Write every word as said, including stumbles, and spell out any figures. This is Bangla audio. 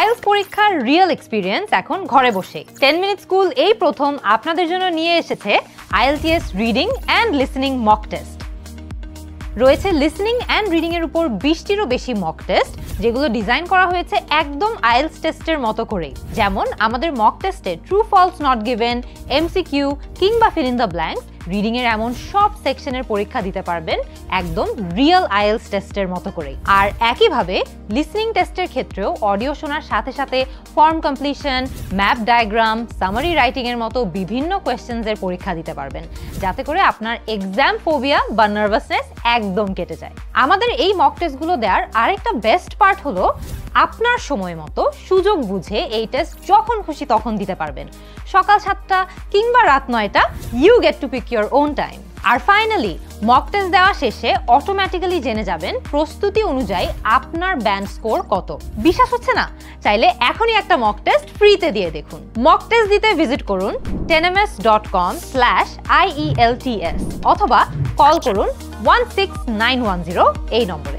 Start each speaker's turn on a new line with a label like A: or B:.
A: আইএলটিএস পরীক্ষার রিয়েল এক্সপিরিয়েন্স এখন ঘরে বসে। টেন মিনিট স্কুল এই প্রথম আপনাদের জন্য নিয়ে এসেছে IELTS reading and listening mock test. রয়েছে লিসেনিং অ্যান্ড রিডিং এর উপর বিশটিরও বেশি মক টেস্ট, যেগুলো ডিজাইন করা হয়েছে একদম আইএলটিএস টেস্টের মতো করেই। যেমন আমাদের মক টেস্টে true false not given, MCQ কিংবা fill in the blanks, reading এর এমন সব সেকশনের পরীক্ষা দিতে পারবেন একদম রিয়েল আইএলটিএস টেস্টের মতো করেই। আর একইভাবে লিসেনিং টেস্টের ক্ষেত্রেও অডিও শোনার সাথে সাথে form completion, map diagram, summary writing এর মতো বিভিন্ন কোয়েশ্চেন্স এর পরীক্ষা দিতে পারবেন, যাতে করে আপনার এক্সাম ফোবিয়া বা নার্ভাসনেস একদম কেটে যায়। আমাদের এই মক টেস্টগুলো দেওয়ার আরেকটা বেস্ট পার্ট হলো আপনার সময় মতো সুযোগ বুঝে এই টেস্ট যখন খুশি তখন দিতে পারবেন। সকাল সাতটা কিংবা রাত নয়টা, you get to pick your own time. আর ফাইনালি মক টেস্ট দেওয়া শেষে অটোমেটিক্যালি জেনে যাবেন প্রস্তুতি অনুযায়ী আপনার ব্যান্ড স্কোর কত। বিশ্বাস হচ্ছে না? চাইলে এখনই একটা মক টেস্ট ফ্রিতে দিয়ে দেখুন। মক টেস্ট দিতে ভিজিট করুন ten M S dot com slash I E L T S অথবা কল করুন one six nine one zero এই নম্বরে।